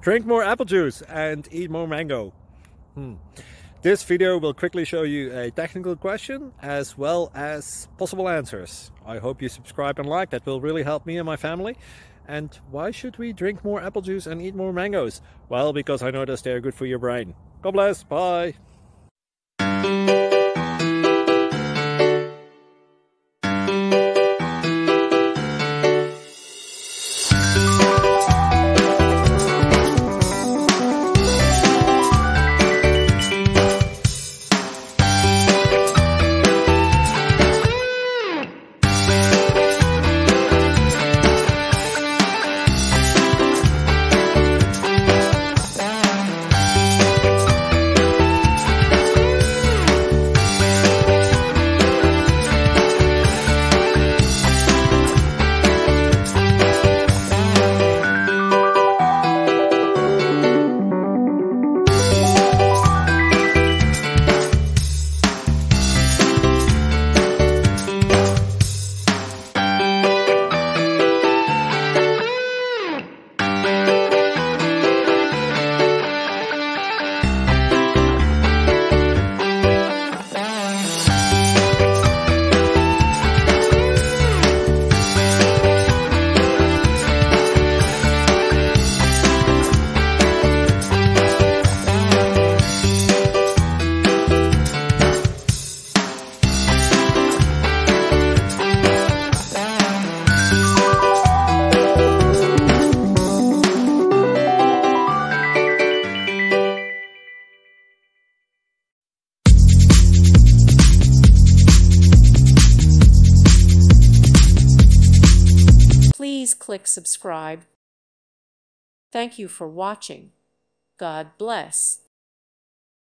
Drink more apple juice and eat more mango. This video will quickly show you a technical question as well as possible answers. I hope you subscribe and like, that will really help me and my family. And why should we drink more apple juice and eat more mangoes? Well, because I noticed they're good for your brain. God bless, bye! Please click subscribe. Thank you for watching. God bless.